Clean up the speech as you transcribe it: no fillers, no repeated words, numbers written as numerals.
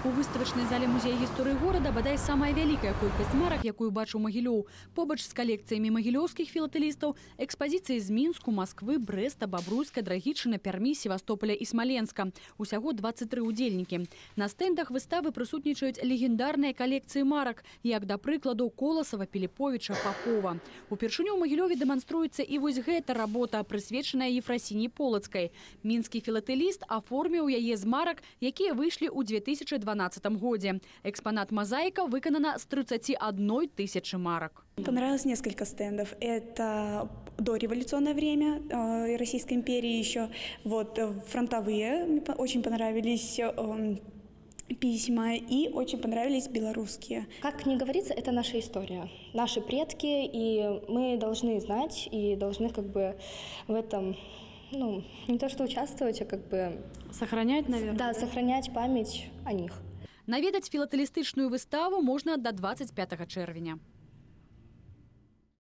У выставачнай зале музея гісторыі горада бадай самая вялікая колькасць марак, якую бачыў Магілёў. Побач з калекцыямі магілёўскіх філатэлістаў экспазіцыі з Мінску, Масквы, Брэста, Бабруйска, Драгічына, Пермі, Севастополя і Смаленска. Усяго 23 удзельнікі. На стэндах выставы прысутнічаюць легендарныя калекцыі марак, як, да прыкладу, Коласава, Піліповіча, Папова. Упершыню ў Магілёве дэманструецца і вось гэта работа, прысвечаная Ефрасіні Полацкай. Мінскі філатэліст аформіў яе з марак, якія выйшлі ў 2012 годзе. Экспонат «Мозаика» выканана с 31 тысячи марок. Понравилось несколько стендов. Это дореволюционное время Российской империи еще. Вот фронтовые очень понравились письма и очень понравились белорусские. Как ни говорится, это наша история, наши предки, и мы должны знать и должны как бы в этом, ну, не то что участвовать, а как бы сохранять, наверное. Да, сохранять память о них. Наведаць філатэлістычную выставу можна до 25 чэрвеня.